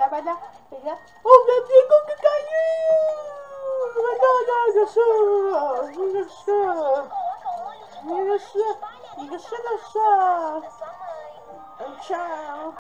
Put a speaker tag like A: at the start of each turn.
A: 白的，这个我们的天空更高一个是，一个是的是，